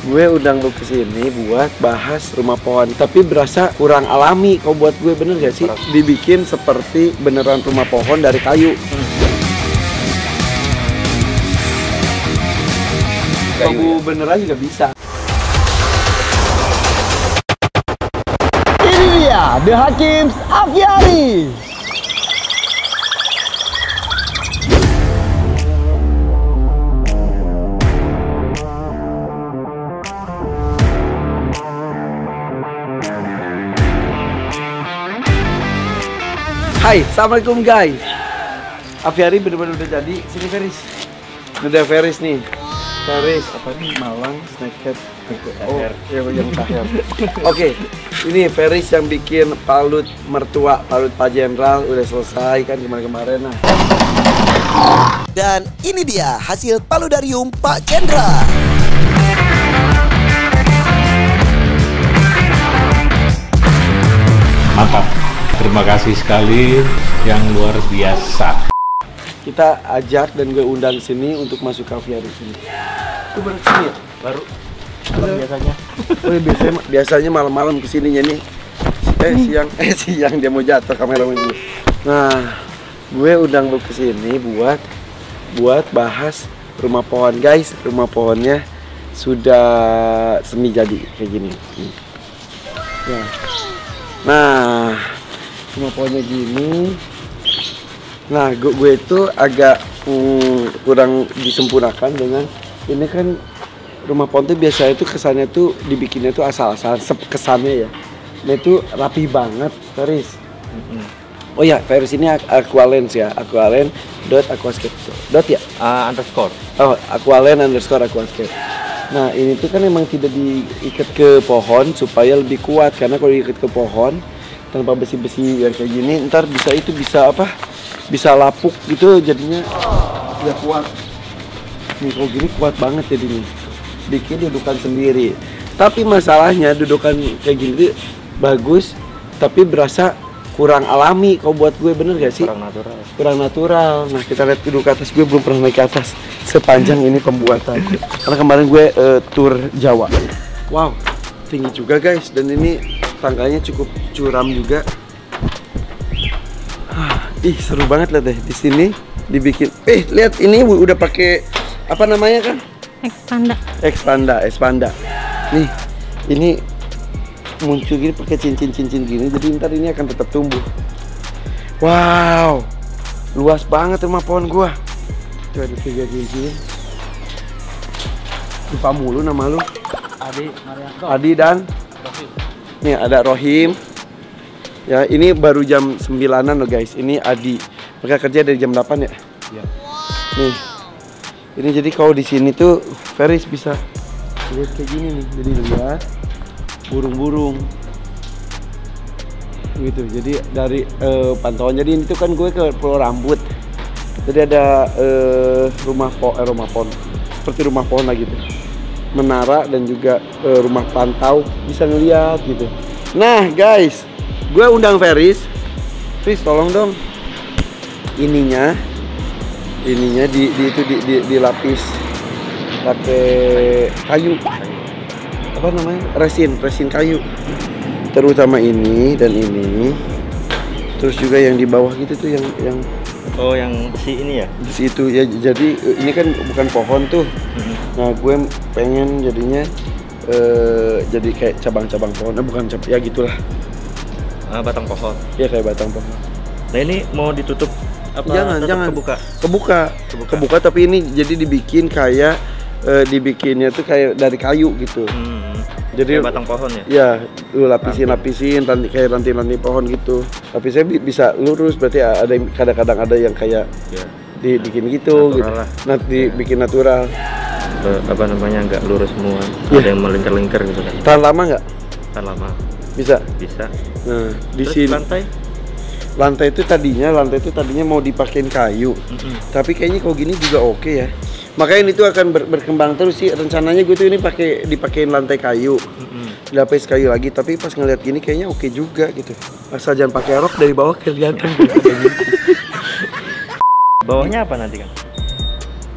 Gue undang lu kesini buat bahas rumah pohon, tapi berasa kurang alami. Kau buat gue bener gak sih? Dibikin seperti beneran rumah pohon dari kayu. Kalau beneran juga bisa. Ini dia The Hakims Aviary. Hai, assalamualaikum guys. Aviary bener-bener udah jadi. Sini Feris. Udah Feris nih. Feris apa nih? Malang Snakehead. Oh, yang Sahel. Oke, ini Feris yang bikin palut mertua, palut Pak Jenderal udah selesai kan kemarin-kemarin. Nah. Dan ini dia hasil paludarium Pak Jenderal. Mantap. Terima kasih sekali, yang luar biasa. Kita ajak dan gue undang sini untuk masuk ke aviary sini. Itu baru sini ya? Baru. Biasanya. Oh, biasanya malam-malam kesininya nih. Siang dia mau jatuh kamera ini. Nah, gue undang lu kesini buat bahas rumah pohon guys. Rumah pohonnya sudah semi jadi kayak gini. Ya. Nah, rumah pohonnya gini. Nah, gue itu agak kurang disempurnakan dengan ini kan rumah pohon tuh biasanya itu kesannya tuh dibikinnya tuh asal-asalan kesannya ya. Nah itu rapi banget, Feris. Oh ya, Feris ini Aqualens ya, aqualens.aquascape. Ya? Underscore. Oh, aqualens_aquascape. Nah ini tuh kan emang tidak diikat ke pohon supaya lebih kuat, karena kalau diikat ke pohon tanpa besi-besi yang kayak gini ntar bisa apa? Bisa lapuk gitu jadinya nggak kuat. Nih kalau gini kuat banget jadinya. Bikin dudukan sendiri. Tapi masalahnya dudukan kayak gini tuh bagus, tapi berasa kurang alami. Kau buat gue bener gak sih? Kurang natural. Nah kita lihat duduk ke atas, gue belum pernah naik ke atas sepanjang ini pembuatan. Karena kemarin gue tur Jawa. Wow, tinggi juga guys, dan ini tangganya cukup curam juga. Ih seru banget lihat deh di sini dibikin. Lihat ini udah pakai apa namanya kan? Expanda. Nih, ini muncul gini pakai cincin gini, jadi ntar ini akan tetap tumbuh. Wow, luas banget rumah pohon gua. Tuh ada 3 cincin. Lupa mulu nama lu. Adi dan Rohim. Nih ada Rohim. Ya ini baru jam 9-an loh guys. Ini Adi. Mereka kerja dari jam 8 ya. Iya. Nih. Ini jadi kalau di sini tuh Feris bisa lihat kayak gini nih. Jadi lihat burung-burung. Gitu. Jadi dari pantauan, jadi ini tuh kan gue ke Pulau Rambut. Jadi ada rumah pohon. Seperti rumah pohon lah gitu. Menara dan juga rumah pantau, bisa ngeliat gitu. Nah, guys, gue undang Feris. Feris tolong dong. Ininya dilapis pakai kayu. Apa namanya? Resin kayu. Terutama ini dan ini. Terus juga yang di bawah gitu tuh yang Oh, yang besi ini ya? Besi itu ya. Jadi ini kan bukan pohon tuh. Nah, gue pengen jadinya jadi kayak cabang-cabang pohon. Bukan ya gitulah. Batang pohon. Iya kayak batang pohon. Nah, ini mau ditutup apa? Jangan. Kebuka, tapi ini jadi dibikin kayak dibikinnya tuh kayak dari kayu gitu. Jadi kayak batang pohon ya? Iya, lu lapisin kayak ranting-ranting pohon gitu. Tapi saya bisa lurus, berarti ada kadang-kadang ada yang kayak dibikin gitu natural gitu. Dibikin natural. Apa namanya, nggak lurus semua. Ada yang melingkar-lingkar gitu kan. Tahan lama nggak? Tahan lama. Bisa. Nah, di sini lantai itu tadinya mau dipakein kayu. Tapi kayaknya kalau gini juga oke ya. Makanya ini tuh akan berkembang terus sih. Rencananya gue tuh ini dipakein lantai kayu. Dilapis kayu lagi, tapi pas ngeliat gini kayaknya oke juga gitu. Asal jangan pakai rok dari bawah kelihatan. Bawahnya apa nanti kan?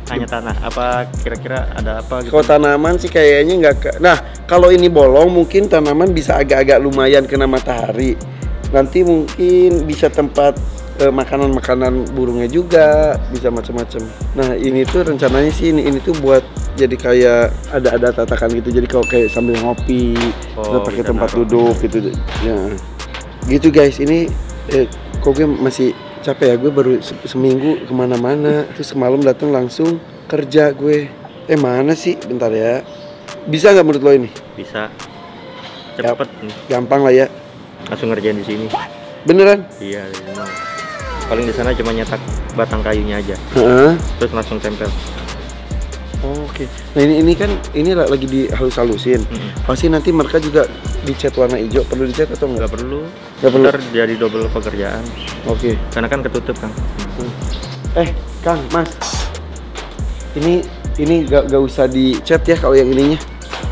Hanya tanah. Apa kira-kira ada apa gitu? Kalau tanaman sih kayaknya nggak. Nah, kalau ini bolong mungkin tanaman bisa agak-agak lumayan kena matahari. Nanti mungkin bisa tempat makanan-makanan burungnya juga, bisa macam-macam. Nah, ini tuh rencananya sih ini tuh buat jadi kayak ada tatakan gitu. Jadi kalau kayak sambil ngopi, terus pakai tempat duduk gitu. Ya. Gitu guys, ini kok gue masih capek ya, gue baru seminggu kemana-mana, terus semalam datang langsung kerja gue. Mana sih? Bentar ya. Bisa nggak menurut lo ini? Bisa. Cepet nih. Gampang lah ya. Langsung ngerjain di sini. Beneran? Iya, paling di sana cuma nyetak batang kayunya aja. Terus langsung tempel. Oke. Nah ini kan ini lagi dihalus-halusin. Pasti nanti mereka juga dicat warna hijau. Perlu dicat atau enggak? Nggak perlu. Nggak perlu. Ntar jadi double pekerjaan. Oke. Karena kan ketutup Kang. Kang, Mas. Ini gak usah dicat ya kalau yang ininya.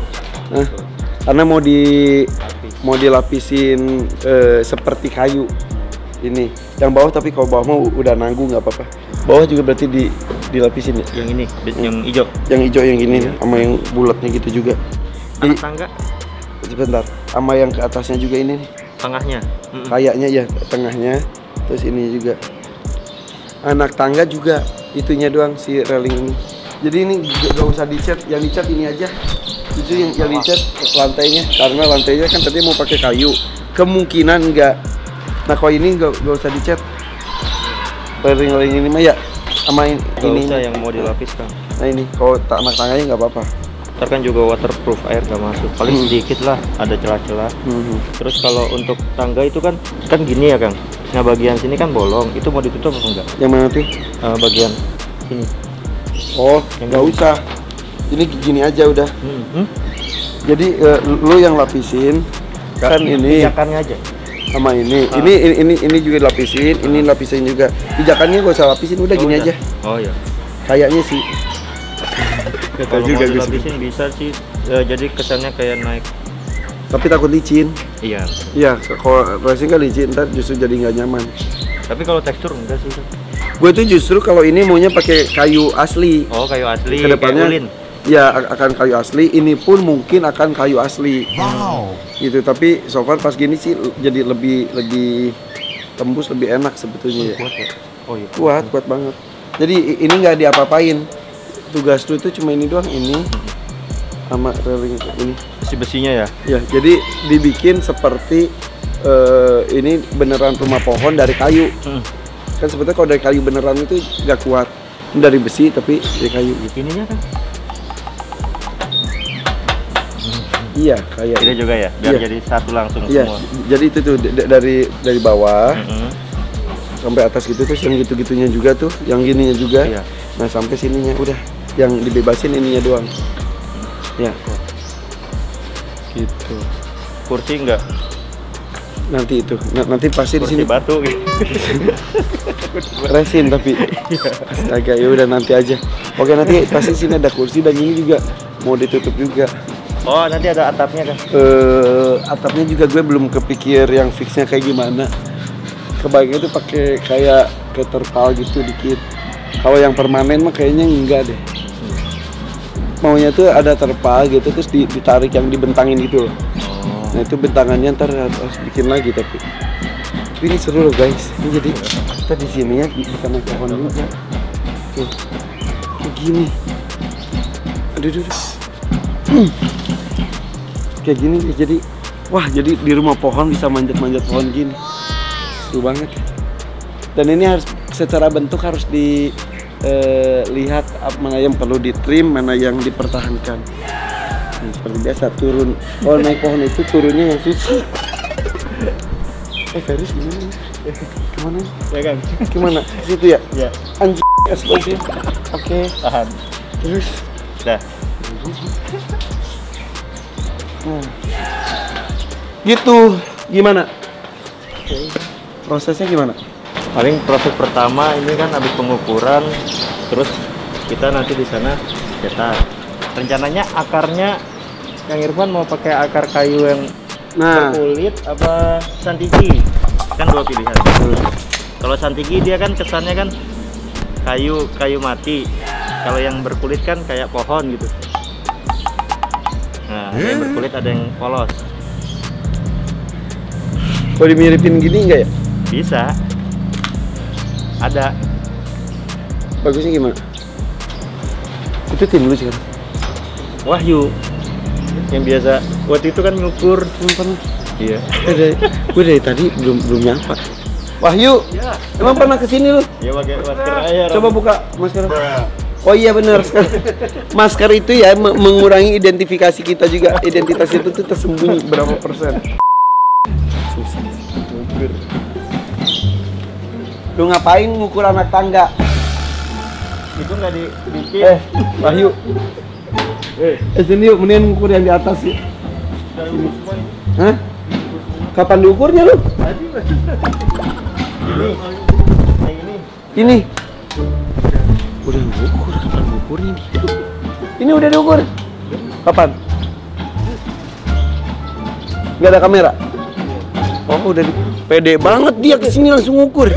Karena mau dilapisin seperti kayu. Ini yang bawah, tapi kalau bawah mau udah nanggung nggak apa-apa. Bawah juga berarti dilapisin ya. Yang ini, yang hijau. Yang hijau yang gini sama yang bulatnya gitu juga. Anak tangga. Sebentar, sama yang ke atasnya juga ini nih. Tengahnya. Kayaknya ya tengahnya. Terus ini juga. Anak tangga juga itunya doang si railing ini. Jadi ini gak usah dicat, yang dicat ini aja. Itu yang dicat lantainya, karena lantainya kan tadi mau pakai kayu. Kemungkinan enggak. Nah kalau ini gak usah dicat. Railing ini mah ya sama ini usah yang mau dilapis Kang. Nah ini kalau anak tangganya nggak apa-apa. Ntar kan juga waterproof, air nggak masuk. Paling sedikit lah, ada celah-celah. Terus kalau untuk tangga itu kan gini ya Kang. Nah bagian sini kan bolong, itu mau ditutup apa enggak? Yang mana tuh? Bagian ini. Oh, nggak usah. Ini gini aja udah. Jadi lu yang lapisin kan ini. Pijakannya aja. Sama ini. Ini juga lapisin, ini lapisin juga. Pijakannya gak usah lapisin, udah gini udah. aja. Oh iya. Kayaknya sih. Kalau mau dilapisin bisa sih. Jadi kesannya kayak naik. Tapi takut licin. Iya. Iya, kalau racing kan licin, ntar justru jadi nggak nyaman. Tapi kalau tekstur enggak sih. Gue tuh justru kalau ini maunya pakai kayu asli. Oh, kayu asli. Kedepannya ya akan kayu asli. Ini pun mungkin akan kayu asli. Wow. Gitu, tapi so far pas gini sih jadi lebih tembus, lebih enak sebetulnya ya. Kuat ya? Oh iya. Kuat banget. Jadi ini nggak diapa-apain. Tugas lu itu cuma ini doang, ini sama railing ini. Besi-besinya ya? Ya, jadi dibikin seperti ini beneran rumah pohon dari kayu. Kan sebetulnya kalau dari kayu beneran itu nggak kuat. Ini dari besi tapi dari kayu. Ininya kan? Iya, kayak. Ini juga ya, biar jadi satu langsung semua. Jadi itu tuh dari bawah sampai atas gitu, terus yang gitu-gitunya juga tuh, yang gininya juga. Iya. Nah sampai sininya udah, yang dibebasin ininya doang. Ya. Gitu. Kursi enggak? Nanti itu, nanti pasti di Kursi sini. batu gitu. Resin tapi. Astaga, ya udah nanti aja. Oke, nanti pasti sini ada kursi dan ini juga mau ditutup juga. Oh, nanti ada atapnya kan? Atapnya juga gue belum kepikir yang fixnya kayak gimana. Kebayangnya tuh pakai kayak terpal gitu dikit. Kalau yang permanen mah kayaknya enggak deh. Maunya tuh ada terpal gitu terus ditarik yang dibentangin gitu loh. Nah itu bentangannya ntar harus bikin lagi tapi ini seru loh guys. Ini jadi kita di sini ya bisa naik pohon juga. Tuh, kayak gini. Aduh. Kayak gini jadi wah, jadi di rumah pohon bisa manjat-manjat pohon gini. Seru banget. Dan ini harus secara bentuk harus dilihat mana yang perlu ditrim, mana yang dipertahankan. Nah, seperti biasa turun. Kalau naik pohon itu turunnya yang susah. Ferris gimana? Kemana? Ya kan? Gimana? Situ ya? Ya. Anjing, eksplosif. Oke. Tahan. Terus. Dah. Nah. Gitu. Gimana? Prosesnya gimana? Paling proses pertama ini kan habis pengukuran, terus kita nanti di sana cetak. Rencananya akarnya Kang Irfan mau pakai akar kayu yang berkulit apa santigi? Kan dua pilihan. Kalau santigi dia kan kesannya kan kayu mati. Kalau yang berkulit kan kayak pohon gitu. Nah, ada yang berkulit, ada yang polos. Kalau dimiripin gini enggak ya? Bisa. Ada. Bagusnya gimana? Itu tim lu sih kan? Wahyu yang biasa waktu itu kan ngukur. Iya. Gue dari tadi belum nyapa. Wahyu, Ya. emang pernah kesini lu? Ya pakai masker aja. Coba buka masker. Oh iya benar. Masker itu ya mengurangi identifikasi kita juga. Identitas itu tuh tersembunyi berapa persen. Lu ngapain ngukur anak tangga? Itu nggak dibikin. Wahyu. Sini yuk, mending ngukur yang di atas sih. Hah? Kapan diukurnya lu? Ini. Udah ngukur, kapan ngukurnya nih? Ini udah diukur. Kapan? Nggak ada kamera? Oh udah pede banget dia kesini langsung ngukur.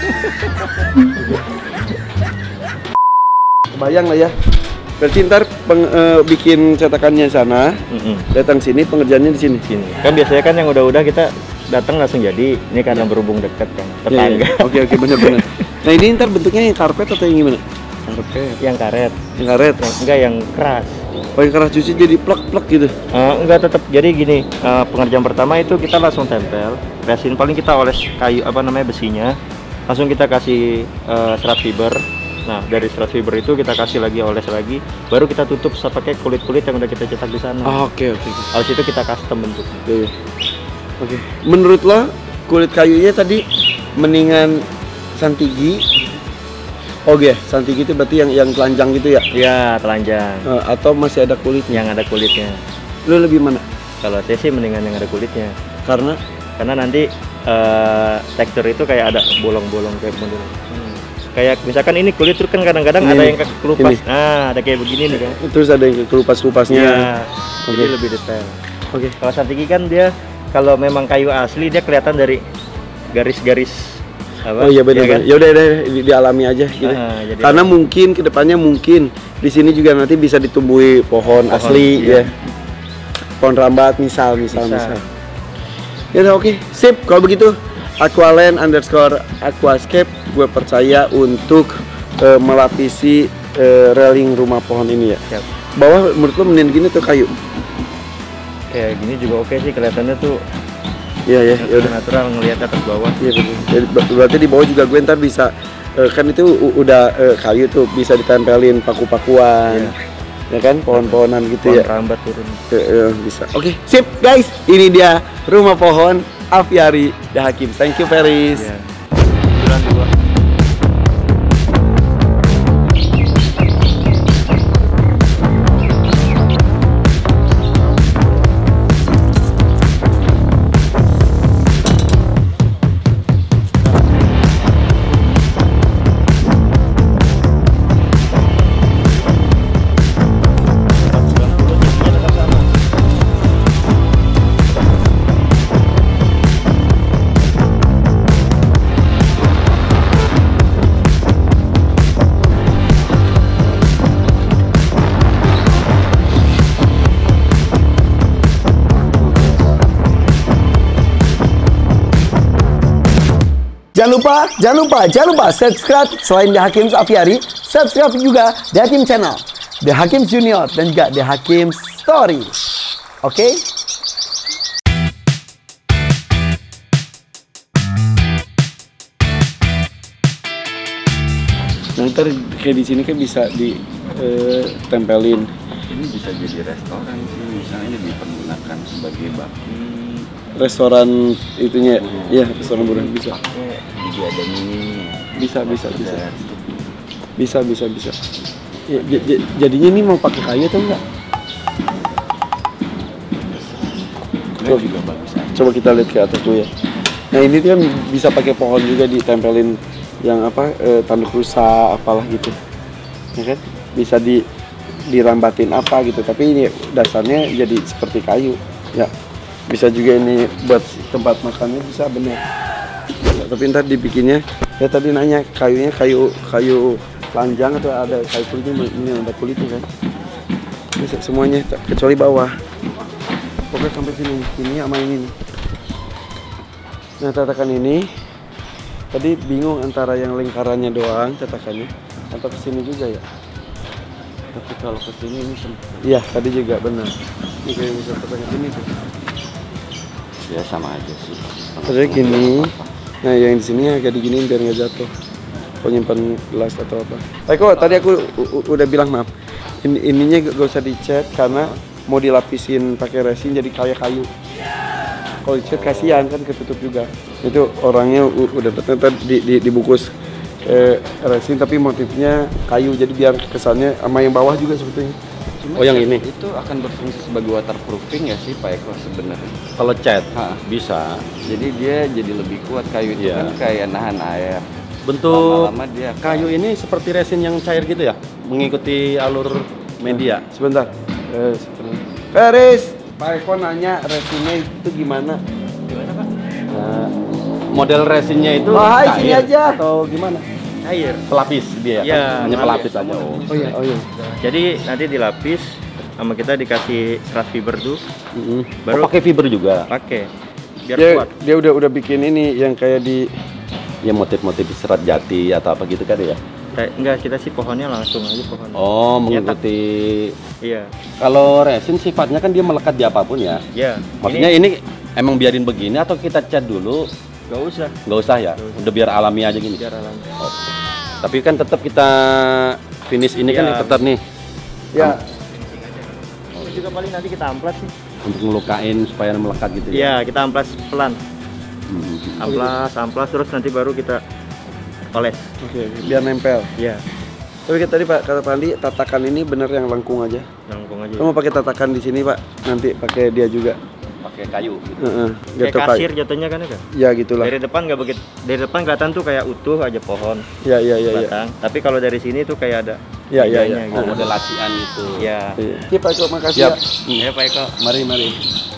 Bayang lah ya. Berarti ntar bikin cetakannya sana, datang sini, pengerjaannya di sini. Kan biasanya kan yang udah-udah kita datang langsung jadi. Ini karena berhubung dekat kan, tetangga. Oke benar. Nah ini ntar bentuknya yang karpet atau yang gimana? Karpet. Yang karet. Yang karet. Enggak, yang keras. Oh yang keras cuci jadi plek-plek gitu. Enggak, tetap jadi gini. Pengerjaan pertama itu kita langsung tempel resin, paling kita oles kayu besinya, langsung kita kasih serat fiber. Nah dari serat fiber itu kita kasih lagi, oles lagi, baru kita tutup pakai kulit-kulit yang udah kita cetak di sana. Oke. Habis itu kita custom bentuknya. Oke. Menurut lo kulit kayunya tadi mendingan santigi? Oh iya, santigi itu berarti yang telanjang gitu ya? Iya, telanjang. Atau masih ada kulitnya? Yang ada kulitnya. Lo lebih mana? Kalau saya sih mendingan yang ada kulitnya. Karena nanti tekstur itu kayak ada bolong-bolong kayak model. Kayak misalkan ini kulit tuh kan kadang-kadang ada yang kelupas. Nah, ada kayak begini nih kan. Terus ada yang kelupas-kelupasnya. Iya. Jadi lebih detail. Oke. Kalau santigi kan dia kalau memang kayu asli dia kelihatan dari garis-garis apa? Oh iya benar. Kan? Ya udah dialami aja gitu. Karena mungkin kedepannya di sini juga nanti bisa ditumbuhi pohon asli ya. Pohon rambat misal. Ya udah oke. Sip kalau begitu. Aqualand_aquascape gue percaya untuk melapisi railing rumah pohon ini ya. Siap. Bawah menurut lo mending gini tuh kayu? Kayak gini juga oke sih, kelihatannya tuh. Iya ya udah natural ngelihat atas bawah. Iya betul. Berarti di bawah juga gue ntar bisa kan itu udah kayu tuh bisa ditempelin paku-pakuan. Ya kan pohon-pohonan gitu ya. Pohon rambat turun. Bisa. Oke, sip guys. Ini dia rumah pohon Aviary The Hakims. Thank you Feris. Yeah. Bulan 2. Jangan lupa subscribe selain The Hakims Aviary, subscribe juga The Hakim Channel, The Hakims Junior dan juga The Hakims Story. Oke? Nah, ntar kayak di sini kan bisa ditempelin. Ini bisa jadi restoran sih, misalnya dipergunakan sebagai baki. Restoran itunya, ya restoran burung bisa. Jadi ada mini. Bisa. Ya, jadinya ini mau pakai kayu atau enggak? Juga bagus aja. Coba kita lihat ke atas dulu ya. Nah ini kan bisa pakai pohon juga ditempelin yang tanduk rusa apalah gitu, ya kan? Bisa dirambatin apa gitu. Tapi ini dasarnya jadi seperti kayu, ya. Bisa juga ini buat tempat makannya bisa bener. Tapi ntar dibikinnya, ya tadi nanya kayunya kayu panjang atau ada kayu kulitnya, ini ada kulitnya kan. Ini semuanya kecuali bawah. Pokoknya sampai sini sama ini nih. Nah tatakan ini tadi bingung antara yang lingkarannya doang tatakannya atau kesini juga ya. Tapi kalau ke sini ini Iya tadi juga benar. Ini kayak bisa tatakan sini tuh. ya sama aja sih. Terus gini. Nah yang di sini agak diginiin biar nggak jatuh. Penyimpan gelas atau apa. Kok tadi aku udah bilang maaf. Ininya gak usah dicat karena mau dilapisin pakai resin jadi kayak kayu. Kalau dicat kasihan kan ketutup juga. Itu orangnya udah ternyata dibungkus resin tapi motifnya kayu jadi biar kesannya sama yang bawah juga sebetulnya. Cuma yang ini itu akan berfungsi sebagai waterproofing ya sih Pak Eko sebenarnya. Kalau cat bisa. Jadi dia jadi lebih kuat, kayu itu kan kayak nahan air. Bentuk Lama-lama dia kayu ini seperti resin yang cair gitu ya, mengikuti alur media. Sebentar. Feris, Pak Eko nanya resinnya itu gimana? Gimana Pak? Nah, model resinnya itu Sini cair aja. atau gimana? Air. Pelapis dia, Iya, hanya ngalir. pelapis aja. Oh iya. Jadi nanti dilapis sama kita dikasih serat fiber tuh, baru Pakai fiber juga. pakai biar kuat. Dia udah bikin ini yang kayak di Ya motif-motif serat jati atau apa gitu kan ya. Kayak enggak, kita sih pohonnya langsung aja pohon. Oh, mengikuti. Iya. Kalau resin sifatnya kan dia melekat di apapun ya. Iya. Maksudnya ini emang biarin begini atau kita cat dulu? Enggak usah. Nggak usah ya. Udah biar alami aja gini. Biar alami. Tapi kan tetap kita finish ini kan Iya. tetap nih ya Ini juga paling nanti kita amplas sih. untuk ngelukain supaya melekat gitu ya. Iya, kita amplas pelan. Amplas terus nanti baru kita oles. Oke, biar nempel. Iya. Tapi tadi Pak kata Pandi tatakan ini bener yang lengkung aja. Langsung aja. Kamu mau pakai tatakan di sini Pak? Nanti pakai dia juga. Pakai kayu gitu. Kayak kasir jatuhnya kan ya kan? Ya gitulah. Dari depan nggak begitu. Dari depan kelihatan tuh kayak utuh aja pohon. Ya. Batang. Tapi kalau dari sini tuh kayak ada Ya. bedanya Oh, gitu. model asian itu. Iya. Iya Pak Eko, makasih ya. Ya Pak Eko. Mari.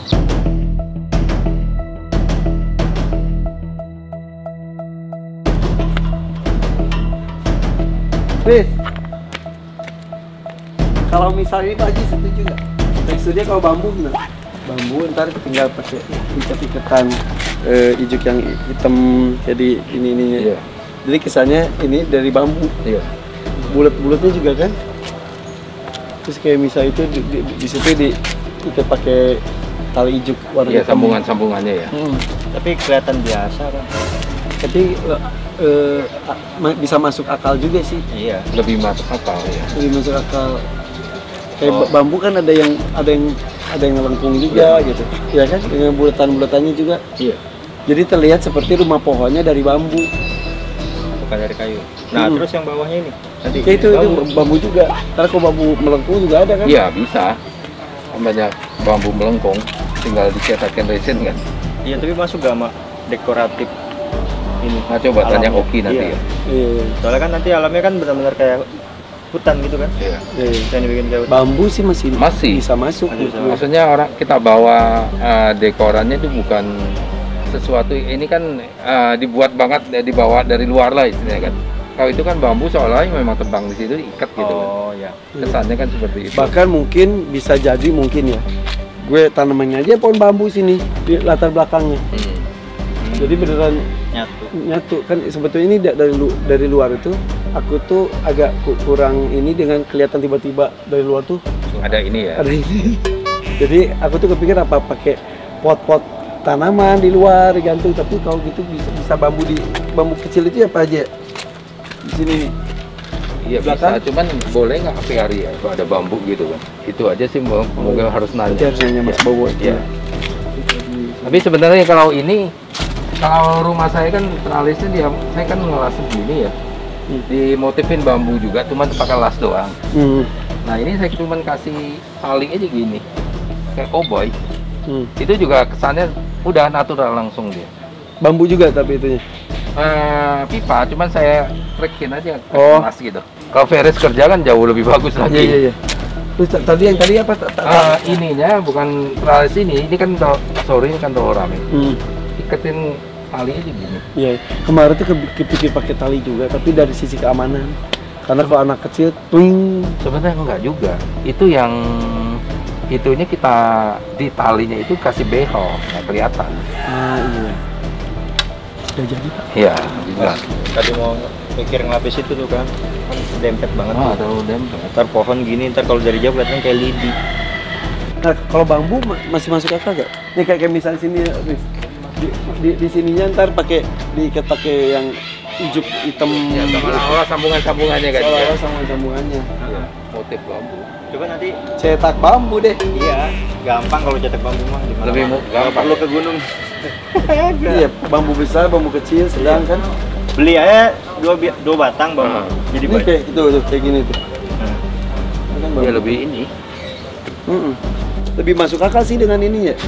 Chris, kalau misalnya Pak Haji setuju nggak? Teksturnya kalau bambu gimana? Bambu ntar tinggal pakai ikat-ikatan ijuk yang hitam jadi ininya. Iya. Jadi kesannya ini dari bambu. Iya. Bulat-bulatnya juga kan? Terus kayak misalnya itu di situ diikat pakai tali ijuk warna Iya, hitam. sambungan-sambungannya ya. Tapi kelihatan biasa kan? Tapi bisa masuk akal juga sih. Iya. Lebih masuk akal ya. Lebih masuk akal. Kayak bambu kan ada yang lengkung juga gitu. Ya kan dengan bulatan-bulatannya juga. Iya. Jadi terlihat seperti rumah pohonnya dari bambu. Bukan dari kayu. Nah, terus yang bawahnya ini. Nanti Ya itu bambu juga. Karena kalau bambu melengkung juga ada kan? Iya, bisa. Banyak bambu melengkung, tinggal dicetakin resin kan. Iya, tapi masuk gak sama dekoratif ini? Nah, coba tanya Alamnya. Oki nanti Iya. ya. Iya. Soalnya kan nanti alamnya kan benar-benar kayak hutan gitu kan? Iya. Iya. Yang dibikin kayak hutan. Bambu sih masih bisa masuk. Masih bisa. Maksudnya orang kita bawa dekorannya itu bukan sesuatu ini kan dibuat banget dibawa dari luar lah istilahnya kan. Kalau itu kan bambu seolah memang terbang di situ diikat gitu kan. Oh ya. Kesannya kan seperti itu. Bahkan mungkin bisa jadi mungkin ya. Gue tanamannya aja pohon bambu sini di latar belakangnya. Jadi beneran nyatu kan sebetulnya ini dari luar itu aku tuh agak kurang ini dengan kelihatan tiba-tiba dari luar tuh Ada ini ya. ada ini. Jadi aku tuh kepikir apa pakai pot-pot tanaman di luar digantung, tapi kalau gitu bisa bambu kecil itu apa aja di sini nih. Iya Belakang? bisa, cuman boleh nggak apiari ya kalau ada bambu gitu kan? Itu aja sih mungkin harus nanya. Itu harus nanya Mas Bowo. Iya. Tapi sebenarnya kalau rumah saya kan tralisnya saya kan ngelas begini ya. Dimotifin bambu juga, cuman pakai las doang. Nah ini saya cuman kasih tali aja gini, kayak cowboy. Itu juga kesannya udah natural langsung dia. Bambu juga tapi itunya. Pipa, cuman saya rekin aja ke Oh. las gitu. Kalau Veres kerja kan jauh lebih bagus lagi. Iya. Terus tadi apa? Ininya bukan tralis ini kan sorry ini kan rame. Iketin tali aja gini. Iya. Kemarin tuh kepikir pakai tali juga, tapi dari sisi keamanan. Karena kalau anak kecil, twing. Sebenarnya enggak juga. Itu yang itunya kita di talinya itu kasih behel, nggak kelihatan. Ah iya. Udah jadi Pak. Iya, juga. Tadi mau mikir ngelapis itu tuh kan dempet banget. Oh, terlalu dempet. Ntar pohon gini, ntar kalau dari jauh kelihatan kayak lidi. Nah, kalau bambu masih masuk akal gak? Nih kayak misalnya sini ya, Riz. Di sininya ntar pakai diikat pakai yang hijau hitam. Ya, sama sambungan-sambungannya kan. Seolah-olah sambungannya. Motif bambu. Coba nanti Cetak bambu deh. iya, gampang kalau cetak bambu mah di mana. Lebih gampang. Perlu ke gunung. Iya, bambu besar, bambu kecil, sedang kan. Beli aja dua batang bambu. Jadi Ini kayak itu tuh, kayak gini tuh. Kan bambu. Ya lebih ini. Lebih masuk akal sih dengan ini ya.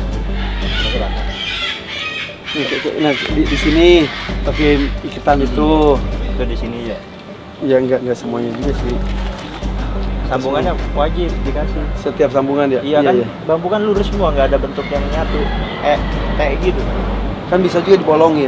Nih, nah di sini pakai ikatan itu. Itu di sini ya. Ya enggak semuanya juga sih. Sambungannya wajib dikasih. Setiap sambungan ya. Iya kan, bambu kan lurus semua, nggak ada bentuk yang nyatu. Kayak gitu. Kan bisa juga dibolongin.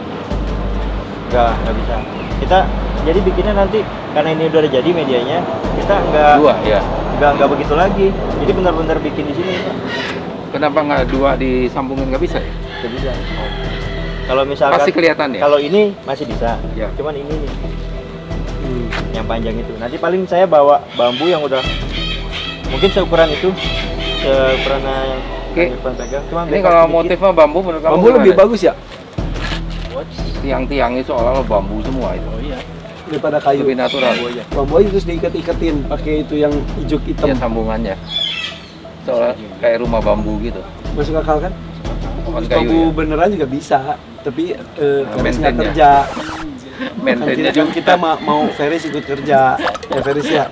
Nggak bisa. Kita jadi bikinnya nanti karena ini udah jadi medianya, kita Dua, ya. nggak begitu lagi. Jadi benar-benar bikin di sini. Kenapa nggak dua disambungin, nggak bisa ya? Nggak bisa. Kalau misalkan Pasti kelihatan ya? Kalau ini masih bisa. Ya. Cuman ini nih. Yang panjang itu. Nanti paling saya bawa bambu yang udah mungkin seukuran itu, seukuran yang Irfan pegang. Cuma Ini kalau motifnya bambu menurut kamu Bambu lebih gimana? bagus ya Tiang-tiangnya seolah-olah bambu semua itu. Oh iya. daripada kayu. Lebih natural. Bambu aja terus diikat-ikatin pakai itu yang hijau hitam. Ya sambungannya. Seolah kayak rumah bambu gitu. Masuk akal kan? Pohon Bambu kayu ya. beneran juga bisa, tapi Feris nggak Maintain-nya. kerja. Maintain-nya Kan kita mau Feris ikut kerja, ya Feris ya.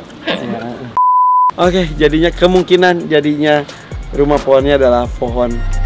Ya. Oke, jadinya kemungkinan jadinya rumah pohonnya adalah pohon